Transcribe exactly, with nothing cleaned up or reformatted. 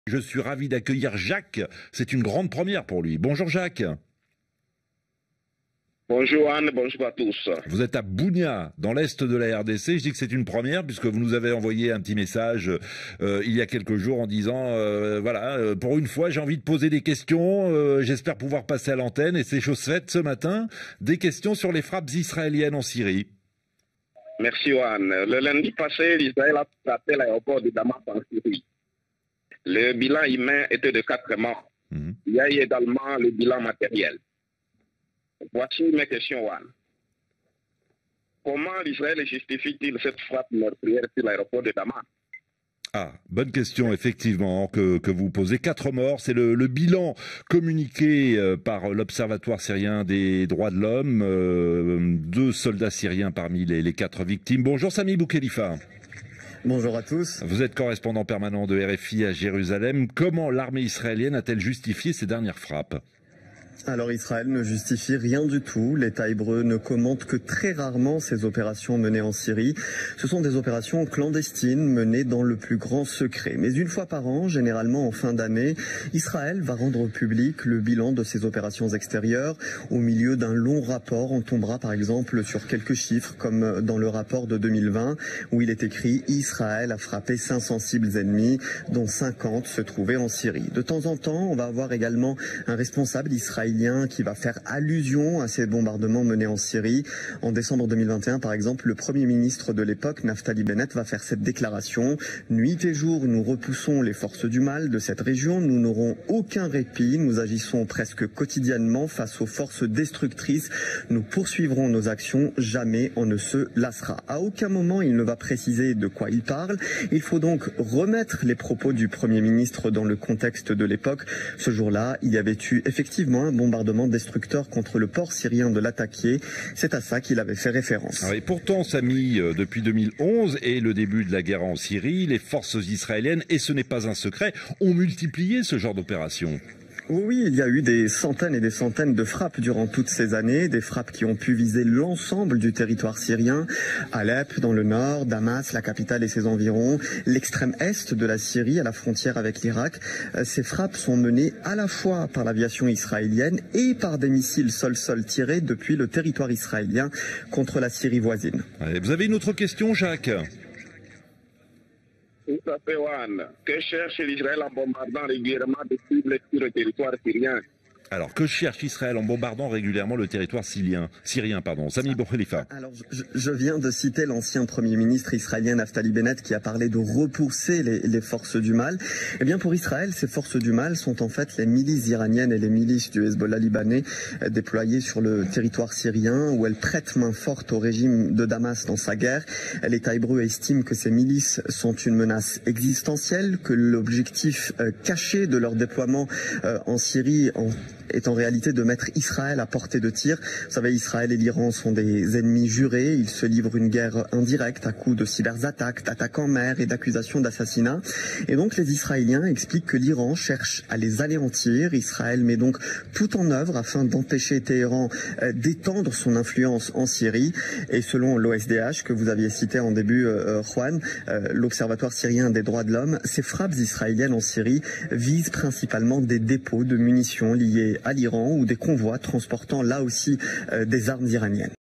Je suis ravi d'accueillir Jacques. C'est une grande première pour lui. Bonjour Jacques. Bonjour Anne, bonjour à tous. Vous êtes à Bunia, dans l'est de la R D C. Je dis que c'est une première puisque vous nous avez envoyé un petit message euh, il y a quelques jours en disant euh, voilà, euh, pour une fois j'ai envie de poser des questions, euh, j'espère pouvoir passer à l'antenne et c'est chose faite ce matin. Des questions sur les frappes israéliennes en Syrie. Merci Anne. Le lundi passé, Israël a frappé l'aéroport de Damas en Syrie. Le bilan humain était de quatre morts. Mmh. Il y a eu également le bilan matériel. Voici mes questions, Anne. Comment l'Israël justifie-t-il cette frappe meurtrière sur l'aéroport de Damas? Ah, bonne question, effectivement, que, que vous posez. Quatre morts, c'est le, le bilan communiqué euh, par l'Observatoire syrien des droits de l'homme. Euh, deux soldats syriens parmi les, les quatre victimes. Bonjour Sami Boukhelifa. Bonjour à tous. Vous êtes correspondant permanent de R F I à Jérusalem. Comment l'armée israélienne a-t-elle justifié ces dernières frappes ? Alors Israël ne justifie rien du tout. L'État hébreu ne commente que très rarement ces opérations menées en Syrie. Ce sont des opérations clandestines menées dans le plus grand secret. Mais une fois par an, généralement en fin d'année, Israël va rendre public le bilan de ces opérations extérieures. Au milieu d'un long rapport, on tombera par exemple sur quelques chiffres comme dans le rapport de deux mille vingt où il est écrit « Israël a frappé cinq cents cibles ennemies, dont cinquante se trouvaient en Syrie ». De temps en temps, on va avoir également un responsable israélien qui va faire allusion à ces bombardements menés en Syrie. En décembre deux mille vingt et un, par exemple, le Premier ministre de l'époque, Naftali Bennett, va faire cette déclaration. « Nuit et jour, nous repoussons les forces du mal de cette région. Nous n'aurons aucun répit. Nous agissons presque quotidiennement face aux forces destructrices. Nous poursuivrons nos actions. Jamais on ne se lassera. » À aucun moment, il ne va préciser de quoi il parle. Il faut donc remettre les propos du Premier ministre dans le contexte de l'époque. Ce jour-là, il y avait eu effectivement un bombardement destructeur contre le port syrien de Latakia. C'est à ça qu'il avait fait référence. Et pourtant, Sami, depuis deux mille onze et le début de la guerre en Syrie, les forces israéliennes, et ce n'est pas un secret, ont multiplié ce genre d'opération. Oui, il y a eu des centaines et des centaines de frappes durant toutes ces années, des frappes qui ont pu viser l'ensemble du territoire syrien, Alep dans le nord, Damas, la capitale et ses environs, l'extrême est de la Syrie à la frontière avec l'Irak. Ces frappes sont menées à la fois par l'aviation israélienne et par des missiles sol-sol tirés depuis le territoire israélien contre la Syrie voisine. Vous avez une autre question, Jacques ? Tout à fait, Juan. Que cherche l'Israël en bombardant régulièrement des cibles sur le territoire syrien? Alors, que cherche Israël en bombardant régulièrement le territoire syrien, syrien pardon, Sami Boukhelifa? Alors, je, je viens de citer l'ancien Premier ministre israélien Naftali Bennett qui a parlé de repousser les, les forces du mal. Eh bien, pour Israël, ces forces du mal sont en fait les milices iraniennes et les milices du Hezbollah libanais déployées sur le territoire syrien où elles prêtent main forte au régime de Damas dans sa guerre. L'État hébreu estime que ces milices sont une menace existentielle, que l'objectif euh, caché de leur déploiement euh, en Syrie en est en réalité de mettre Israël à portée de tir. Vous savez, Israël et l'Iran sont des ennemis jurés. Ils se livrent une guerre indirecte à coups de cyberattaques, d'attaques en mer et d'accusations d'assassinat. Et donc, les Israéliens expliquent que l'Iran cherche à les anéantir. Israël met donc tout en œuvre afin d'empêcher Téhéran euh, d'étendre son influence en Syrie. Et selon l'O S D H, que vous aviez cité en début, euh, Juan, euh, l'Observatoire syrien des droits de l'homme, ces frappes israéliennes en Syrie visent principalement des dépôts de munitions liés à l'Iran ou des convois transportant là aussi euh, des armes iraniennes.